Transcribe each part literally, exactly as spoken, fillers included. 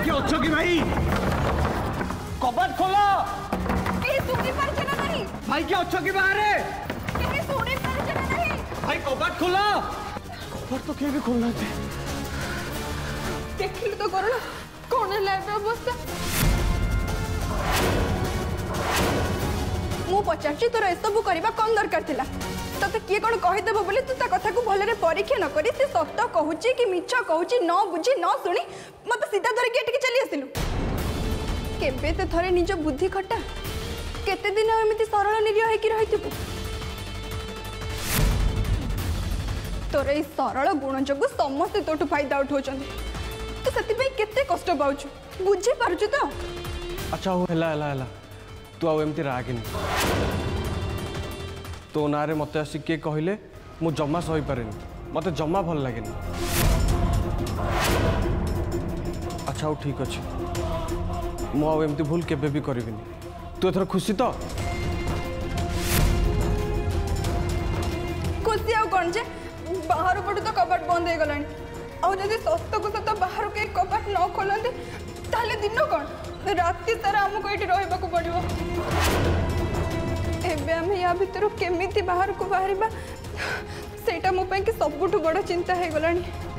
किए अच्छो कि भाई कबाट खोलो के सुनी पर चला नहीं भाई क्या अच्छो कि बाहर है के सुनी पर चला नहीं भाई कबाट खोलो कबाट तो के भी खोलना थे देखिल तो करो कौन है लाइफ अवस्था मु पचारची तोर एसबू करबा कौन दरकार थिला तते किए कौन कहिदेबो बोले तू ता कथा को भलरे परीक्षा न करी से सत्य कहूची कि मिछ कहूची न बुझी न सुनी मते सीधा धर के एटिके चली आसिलु केबे ते थरे निज बुद्धि खट्टा केते दिन एमिति सरल निरीह हे कि रहितबु तोर ए सरल गुण जगु समस्त तोटु फायदा उठौचंदी तू सती भाई केते कष्ट पाउछु बुझी पारुछु तो अच्छा हो हला हला हला तू आउ एमती रागिनी तो नारे मत आसिक किए कहले मु जमा सही पारे मत जमा भल लगे अच्छा हो ठीक अच्छे मु आउ एमती भूल केबे भी करिबिनी तू एथर खुशी तो खुशी आउ कौन जे बाहर पटू तो कबाट बंद हो गलानी आउ जदि सत को सत बाहर के कबाट न खोलते ताले दिन कौन राति सारा आमको ये रहा पड़ो एबे आम या भर केमी बाहर को बाहर सेटा मो कि सबुठ बड़ चिंता हो गलानी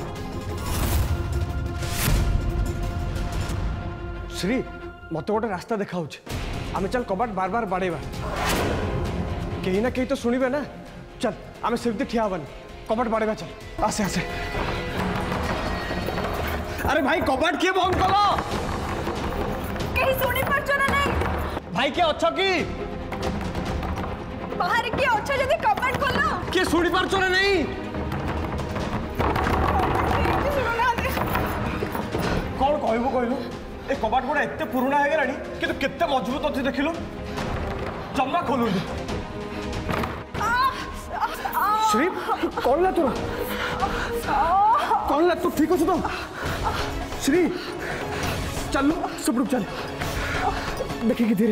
श्री मत गोटे रास्ता देखा आम चल कबाट बार बार बाड़ेबा कहीं ना कहीं तो शुणे ना चल आम सेमती ठिया हबानी कबाट बाड़ेबा चल आसे आसे अरे भाई कबाट किए बंद कलो कहीं सुनी पारछो ना नहीं भाई क्या अच्छा की बाहर के अच्छा जदि कबाट खोलो के सुनी पारछो ना नहीं कौन कहबो कहलु ए कबाट गोटा एते पुराना हे गेलानी कि तो केते मजबूत अछि देखिलु जम्मा खोलु श्री कौन ला तोरा कौन ला तू ठीक अछि तो श्री चल सब रुक चल देखिए धीरे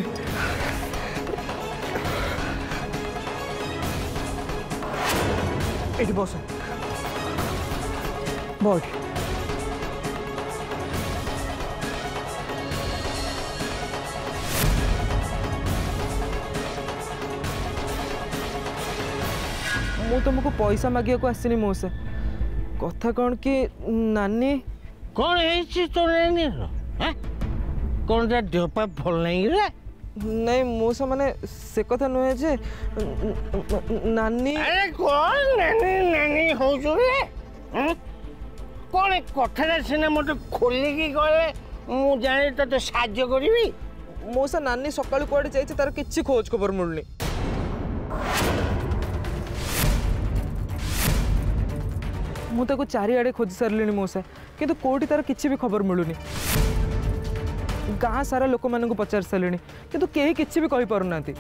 ये बस बहुत मु तुमको पैसा मागे को आसनी मो से कथा कौन कि नानी कौन है तो नानी कौन ता देहपा भल नहीं रे नहीं मौसा माने से कथा नुहे जे नानी अरे कौन नानी नानी हो जो रे कौन कथा सिना मत खोली की गले मु जाने तो तो साहाय्य करबी मौसा नानी सकाळु कोडे जाई तार किछि खोज खबर मिलनी मु ताको चारि आडे खोज सरलिनी मौसा किंतु कोठी तार किछि भी खबर मिलुनी गाँ सारा लोक मान को पचार सारे किंतु केही किछि भी कहि पारु नांती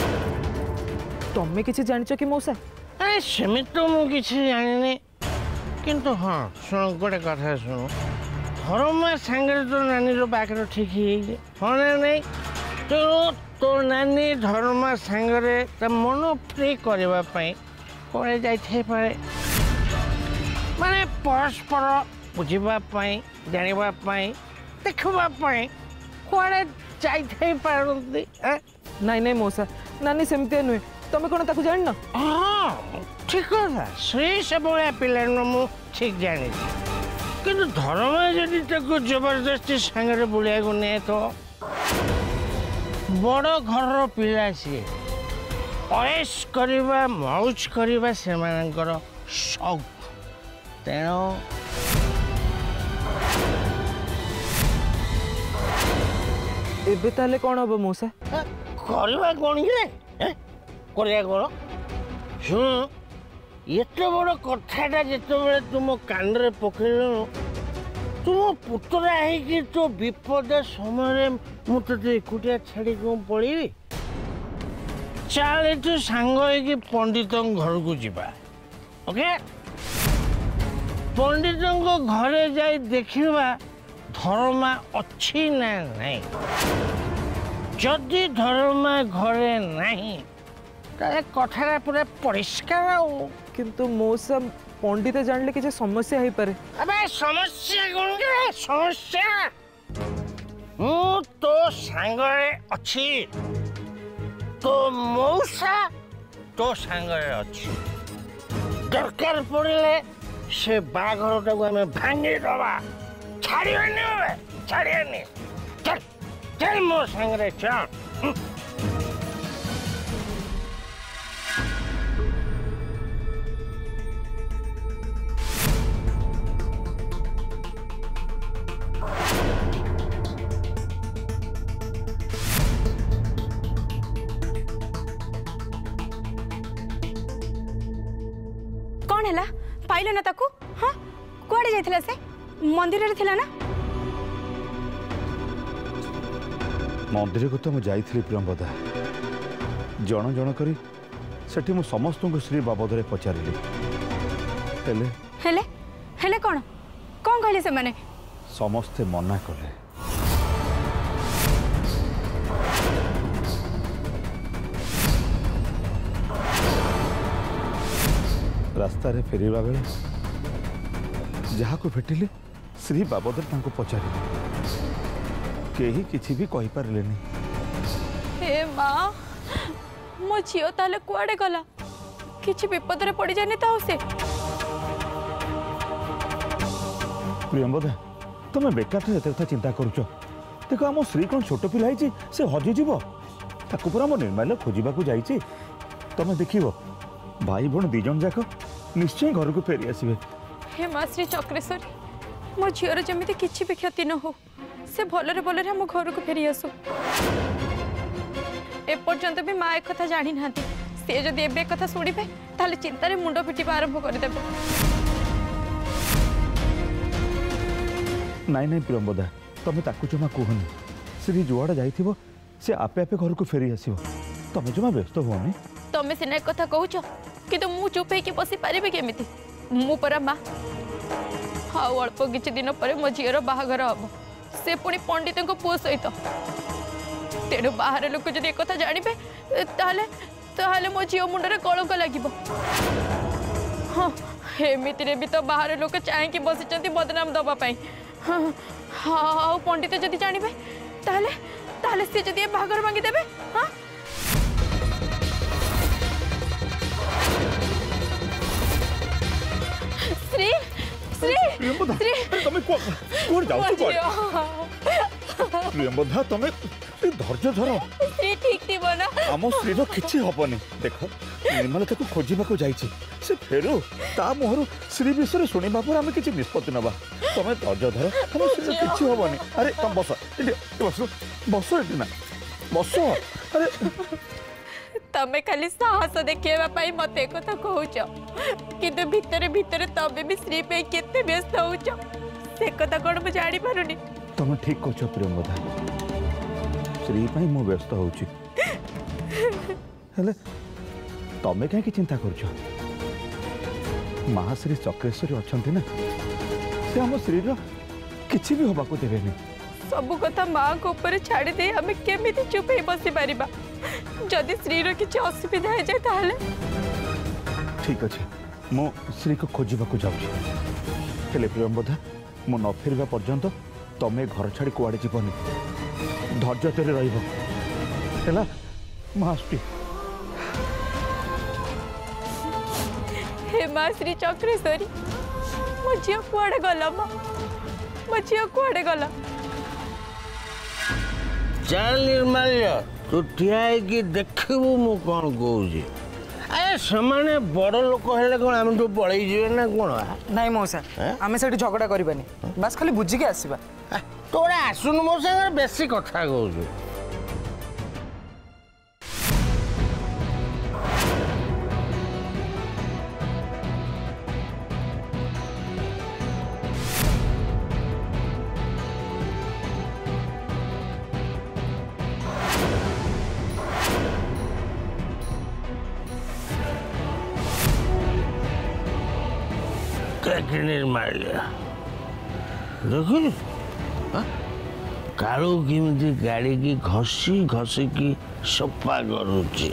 तमे किछि जानिछ कि मौसा अरे सेमित तो मु किछि जानिनी किंतु हां सुन गोटे कथा सुन धर्मा सांगे तो नानी रो बाकर ठीक ही हाँ ना नहीं तो तो नानी धर्मा सांगे ता मन फ्री करबा पई कोड़े जाई पारे माने परस्पर बुझिबा पई जानिबा पई देखबा पई कोड़े जाई पारंती नहीं नहीं मौसा नानी सेमती नुहे तुम कौन ताकू जान ना हाँ ठीक कथा श्री सब पिला मु ठीक जानी किंतु धर्म जदि ताको जबरदस्ती सांगे बुलिया को नहीं तो बड़ घर पिला सी ऐश करवा मौज करवा से मानकर शौक तेणु एबे ताले कौन हम मौसा करवा कौन रे करवा कौन शुण एत बड़ कथाटा जिते तुम कान पकड़ तुम पुतरा है तो विपद समय मुझे एकुटिया छाड़ी पड़ी चल तू सांग पंडित घर को जावा ओके पंडित घरे जाई देखा धर्मा अच्छी ना नहीं जदि धर्मा घरे नहीं ताले कथारा पूरा परिष्कार किंतु मौसा पंडित जानले किसी समस्या हो पारे अबे समस्या कौन के समस्या मु तो सांगरे अच्छी तो मौसा तो सांगरे अच्छी दरकार पड़े से बाघर टाक आम भांगी दबा छाड़िए छाड़िए चल चल मो सांगरे चल कौन है पाइल ना ताकू हाँ कुआड़े जाइथिला से मंदिर रे थिला ना मंदिर को तो मुझे जाइथिली प्रियंवदा जन जन करी सेठी मु समस्त को श्री बाबद रे पचारिली हेले हेले हेले कौन कौन कहले से माने समस्ते मना कले रास्ता रे फेरिबा बेले जहाँ को भेटिले श्री बाबद तांको पचारिले केही किछि भी कहि पारलेनी हे माँ मो झियो ताले कुआडे गला किछि विपद रे पड़ी जानी तो से प्रियंवदा तुम बेकार एत कथा चिंता करुच देख आम श्री कौन छोट पिला है से हजिज ताकू पूरा मो निर्माल्य खोजा जाइए तुम देख भाई भौण दीज जाक निश्चय घर को फेरी आसबे हे माँ श्री चक्रेश्वरी मो झीर जमी किसी भी क्षति न हो से भलरे भलरे हम घर को फेरी आसु एपर्यंत भी माँ एक कथा जानी ना से जदि एबे कथा शुणिबे ताले चिंतार मुंड पिटिबा आरंभ करदेबे नाई नाई प्रियंवदा तुम ताकू जमा कहनी श्री जुआड़ा जाइथिबो से आपे आपे घर को फेरी आसीबो तुम जमा व्यस्त हुओनी तमें सिना एक कथा कहूच कि मु चुप होकर बसी पारि केमिति मु परा माँ हाँ अल्प किछि दिन पर मो झीर बाहागर हम से पुणी पंडित पुओ सहित तेणु बाहर लोक जदि एक कथा जानिबे ताले ताले मो झील मुंडरे कलंक लागिबो हाँ एमितिरे भी तो बाहर लोक चाहेंकी बसी बदनाम दबा पाई हाँ हाँ पंडित जदि जानिबे ताले ताले से जदि बाहागर मांगी देबे हाँ श्री श्री श्री तुम कोन जाउ छु प्रियंवदा तुम धैर्य धर श्री ठीक थी ना आम श्री किछि हबनी देख निर्मल ताको खोजिबा को जाइछि से फेरु ता मोहरु श्री विषय सुनिबा पर आमे किछि निष्पत्ति नबा तुम धैर्य धर तुम श्री किछि हबनी अरे तुम बस बस बस एटी ना बस अरे तमें खाली साहस देखा मत एक कहूच कि भितर भितर तमें भी श्री पे केते व्यस्त होच से कथा कौन मुझे जानी पारुनी तुम ठीक कह प्रियंवदा श्री पाई मु व्यस्त होची हेले तमें कहीं चिंता करुच महाश्री चक्रेश्वरी अच्छा ना से आम श्री किसी भी हवा को देवेनी सब कथा माँ को ऊपर छाड़ी दे हमें केमी चुप ही बसी पारिबा जदि श्री किसी असुविधा है जाए ताहले ठीक अच्छे मु श्री को खोजा को जाऊँ हेले प्रियंवदा मु न फेरवा पर्यंत तमें घर छाड़ी कुआड़े जीवनी धैर्य तेरे रहा महाश्री हे माँ श्री चक्रेश्वरी मो झील कुआड़े गला माँ मो झील कुआड़े गला चल निर्माल्य तू ठिया देखबू मु कौन कहूँ अरे से बड़ लोक हेले कौन आम तो पड़े जी ना कौन नाई मौसा आम से झगड़ा करबानी बस खाली बुझिके आसवा तोरा आसुन मो सागर बेसी कथा कहूँ निर्माल्य देखुन कालू किमती गाड़ी की घसी घसी की सफा करुची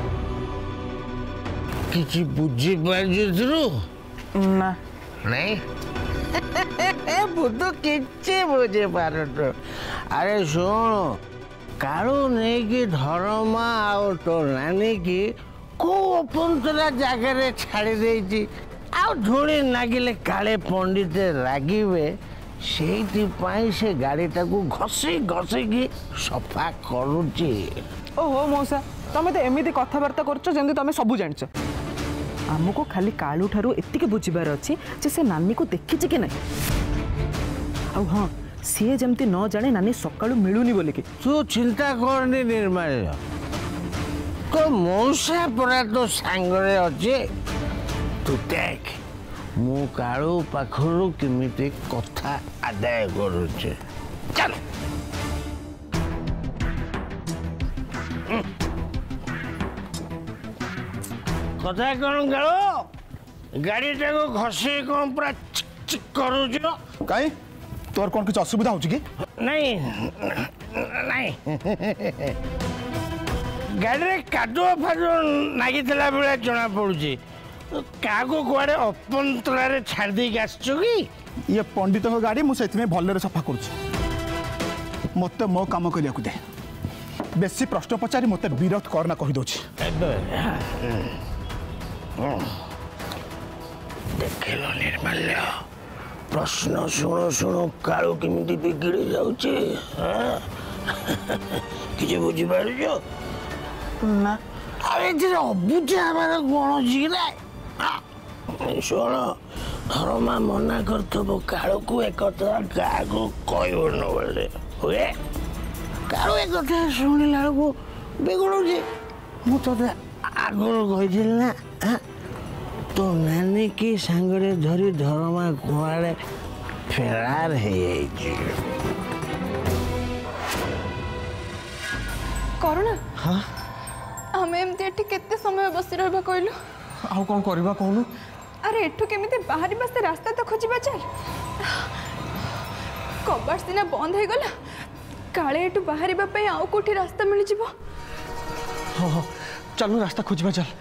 किसी बुझी पारू ना नहीं बुध किसी बुझे पार अरे शुण कालू नहीं कि धर्मा आउ तो नानी की को अपंतरा जगह छाड़ी देती आउ धूली नागिले काले पंडित रागिवे से से गाड़ीटा को घसी घसिकी सफा करुची। ओहो मौसा तमें तो एमती कथबार्ता कर तुम सब जान आमको खाली कालू ठारू एतिके बुझीबार अच्छी से नानी को देखी कि ना आ हाँ सी जमती न जाने नानी सकाळू मिलूनी बोली कि तू चिंता करनी निर्माल तो मौसा परा तो सांगरे अच्छे तू देख मु कालू पाखरु केमिति कथा आदाय करुचे चल कथा कौन कालू गाड़ीटा को घसी कौन पूरा चिक चिक करुच कहीं तोर कौन किसी असुविधा हो कि नहीं नहीं गाड़ी कादुआ फादुआ नागी बेले जना पड़ुची क्या कड़े अपंतरा छाड़ दे कि ये पंडित गाड़ी मुझे भल सफा कर मत मो कम करिया दे बेसी प्रश्न पचारि मत विरोध करना कहीदे देखल निर्माल्य प्रश्न शुणु शुणु कालू केमी बिगड़ी जाऊे कि बुझीपार ना अरे अबुझा हमारा कौन अच्छी शुण धर्मा मना करथबो कालू को एक कथा क्या कहब न बोले हुए कालू एक कथा शुणिला को बिगड़ुचे मुझे आगुरी कही ना तो नानी की सांगरे धरी धर्मा कुआड़े फेरार है करुणा हाँ आम एमती एठी केते समय बसी रहबा कहलु आउ कौन करबा कहनु अरे एठू केमिते बाहरी बस रास्ता तो खोजिबा चल कबाट सिना बंद हो गला काले एठू बाहरिबा पई आउ कोठी रास्ता मिल जिवो हाँ हाँ चलो रास्ता खोजिबा चल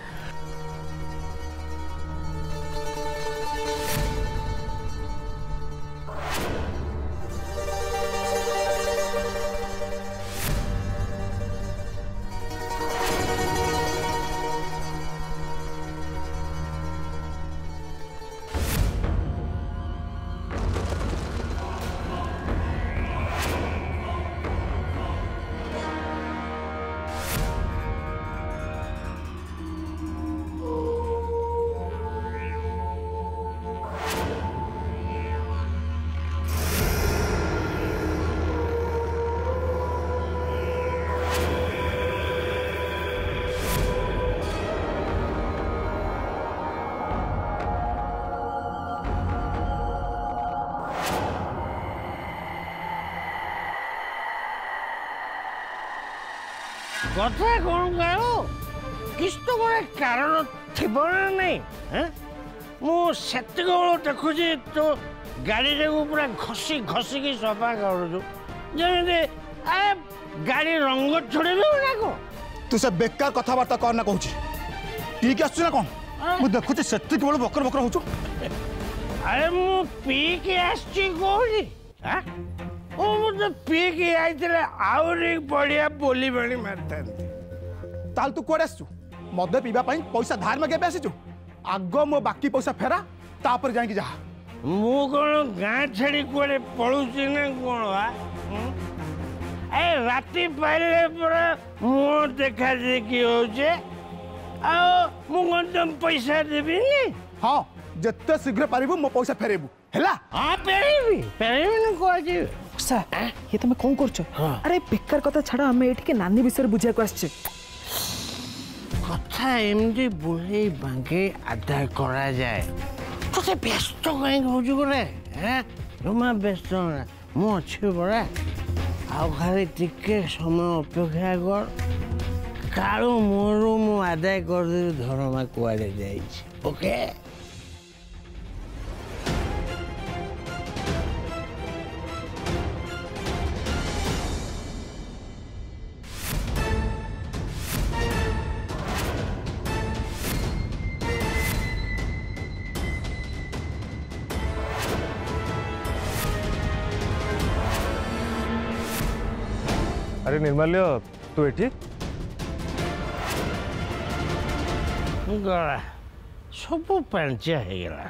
कथा कौन कहो किस तो गोटे कारण थी नहीं मुझे देखुची तो गाड़ी को पूरा घसी घसिकी सफा करूँ जमी गाड़ी रंग छोड़े ना को तू से बेकार कथबार्ता करना कहूँ पीक आस कौन मुझे देखुची से बकर बकर हो अरे मु पीके आसुची मुझे पीके आई आहरी बढ़िया बोली बणी मारता ताल तू कौड़े आसु मद पीवा पैसा धार मगे आसीचु आग मो बाकी पैसा फेरा तापर जाए जा मु कौन गाँ छाड़ी कौड़े पलुची ना कौन वा ए राति पाइले पूरा मुह देखा देखी होचे मु कौन तुम पैसा देबी हाँ जिते शीघ्र पारिबु मो पैसा फेरेबु हैला हाँ फेरेबी फेरेबी न कहजी सा ये तुम कौन करछ अरे बेकार कथा छाड़ आम एठी नानी विषय बुझा को आछे कथा एमती बुले बांके आदाय करा जाए तो से व्यस्त कहीं होजु करे हैं तुम व्यस्त ना मु अच्छी बड़ा आउ खाली टिके समय अपेक्षा कर कालू मोरू मु आदाय कर दे धर्मा कुआडे जाई ओके अरे निर्माल्य तू एठी गला सब पैंचिया हो गला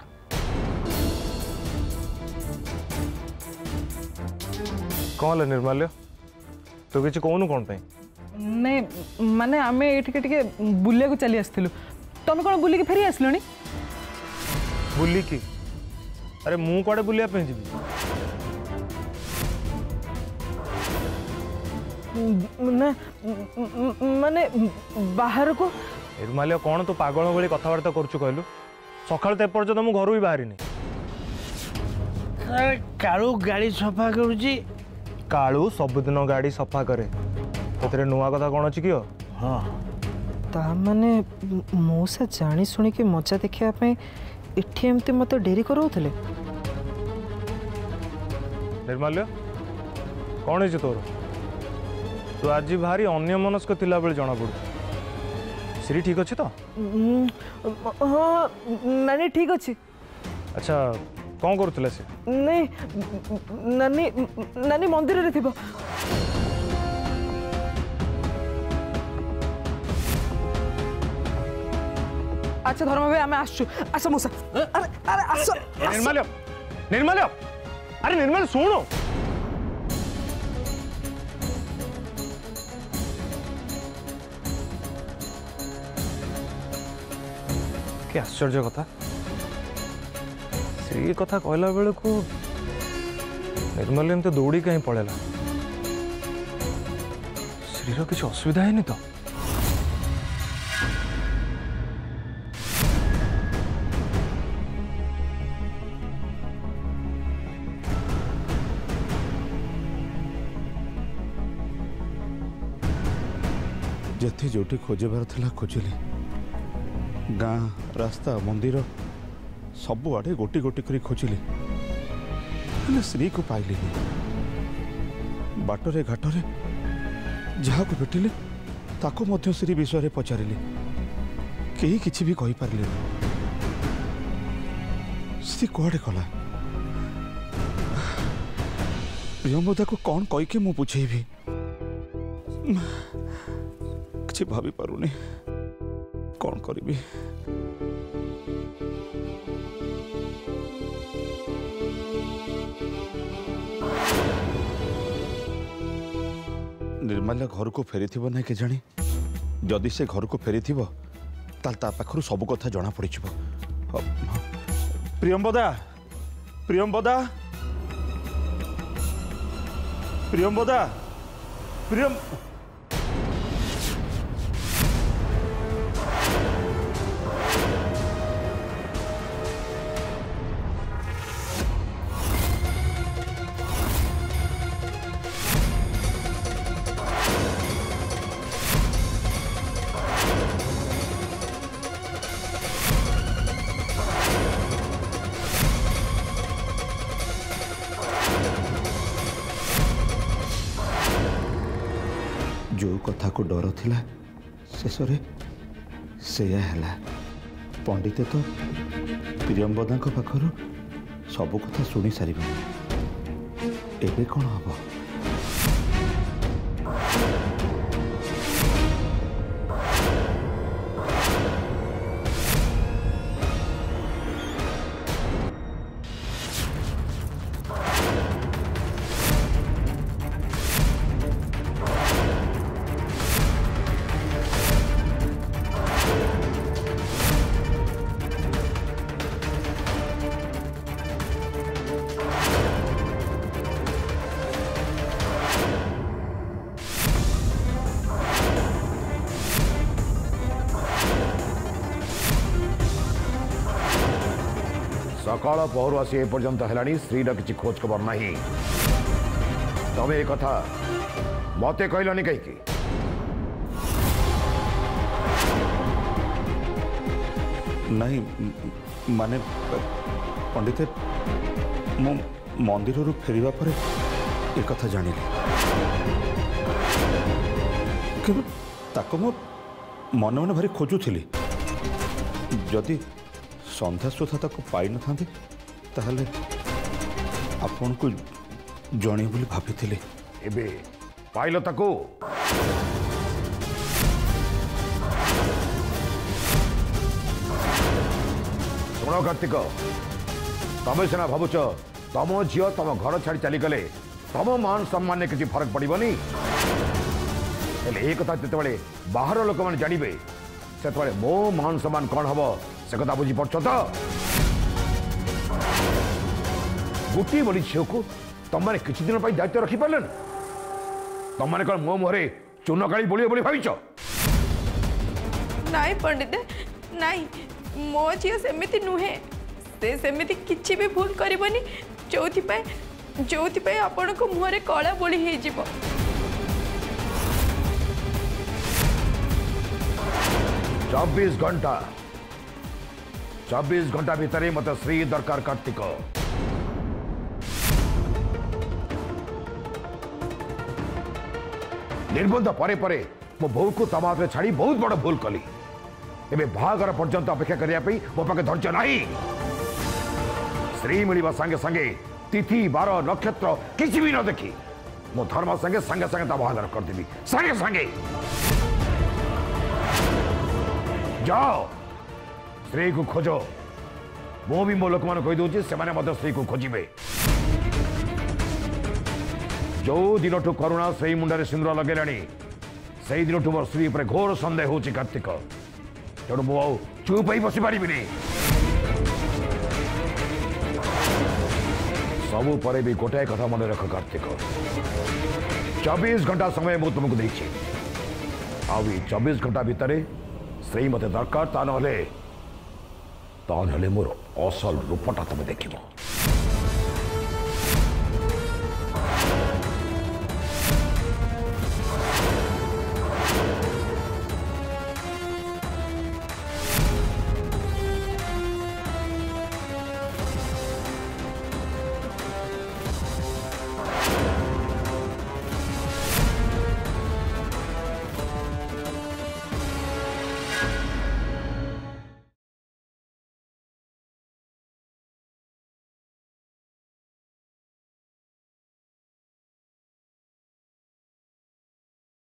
कौन निर्माल्य तू किसी कहूनु कौन पे नहीं माने आमे एठिके टिके बुलिया को चली आस्थिलु तुम कौन बुली के फेरी आसलनी बुली की अरे मु कड़े बुलिया पे जी ना माने बाहर को निर्माल्य कौन तू पागल भाई कथबार्ता करुचु कहलु सकाल तो एपर्यंत मु घर भी बाहरी कालू गाड़ी सफा करुची कालू सबुदिन गाड़ी सफा करे तेरे नुआ कथा कौन अच्छी कि हाँ ता माने मौसा जानी सुनी कि मजा देखिया पे इठी एमती मत डेरी करौथले निर्माल्य कौन है तोर तू आज भारी अन्य मनस्क थिला बेले जना पड़ू श्री ठीक अच्छे तो हाँ नानी ठीक अच्छी अच्छा कौन करुला से नहीं नानी नानी मंदिर रे थिबो अच्छा धर्म भाई आमे आसछु आस मौसा अरे अरे आस निर्माल्य निर्माल्य अरे निर्माल्य सुनो क्या आश्चर्य कथा से कथा कहला बेले को निर्माल्य एमती दौड़ी कहीं पड़ेला श्रीर किसी असुविधा है तो जथे जोटी खोजबार था खोजिली गाँ रास्ता मंदिर सबुआड़े गोटी गोटी कर खोजिली श्री को पाइली बाटरे घाटरे जहाँ को भेटिले ताको मध्य श्री विषय पचारिली कहीं किसी भी कही पारे श्री कुआड़े गला प्रियंवदा को कौन कहीकि मु बुझेबी किसी भाभी पारुनी कौन करी निर्माल्य घर को फेरी थी ना कि जानी जदि से घर को फेरी थी पाखर सब कथा जना पड़ी प्रियंवदा प्रियंवदा प्रियंवदा प्रियम जो कथा को डर थिला शेष सेया है पंडित तो प्रियंवदा पाखर सब कथा शुणी सारे एबे कौन हम सकाल पहर आसी एपर्यंत है श्रीर किसी खोज खबर ना तमें एक कथा मत कहलनि कहीं नहीं माने पंडित मु मंदिर फेरिबा पर एक कथा जानिली कि ताको मो मन मन भारी खोजुली जदि संध्या सुधा ताको पाई न था ताहले आपन को जणे बोली भाभी थिले एबे पाइल ताकू शुण कार्तिक तमें सीना भावुच तम झी तम घर छाड़ी चलीगले तम मान सम्मान किसी फरक पड़ोनी कथा जिते बाहर लोक मैंने जानवे से मो मान सम्मान कौन हम से कथा बुझीपार तो गोटे बड़ी झील को तुम मैंने किसी दिन दायित्व रखिपारे तुम मैंने कौन मो मुहरे चून काली बोलिए भाई नाई पंडित नाई मो झी सेमती नुहे से सेमती किछि भी भूल करबनी जोथि पे जोथि पे आपण को मुहरे कला बोली हे जीवो चौबीस घंटा चौबीस घंटा भितर मत श्री दरकार कार्तिक निर्बंध परे परे मो बहू को तम हाथ छाड़ी बहुत बड़ भूल कली एवं बाहागर पर्यंत अपेक्षा करने मो पाखे धैर्य नहीं श्री मिलवा संगे संगे तिथि बार नक्षत्र किसी भी न देखी मो धर्म संगे संगे संगे बाहागर करदेवी संगे संगे जाओ स्त्री को खोज मु भी मो लोक मान कहीदे से स्त्री को खोजे जो दिन ठू करुणा से मुंडे सिंदूर लगे से दिन ठू मोर स्त्री पर घोर सन्देह हो कार्तिक तेणु मु चुप ही बसी पारि सबू पर भी गोटाए कथा मन रख कार्तिक चौबीस घंटा समय मु तुमको देखी आई चौबीस घंटा भितर श्री मत दरकार ता ना मोर असल रूपटा तुम देख।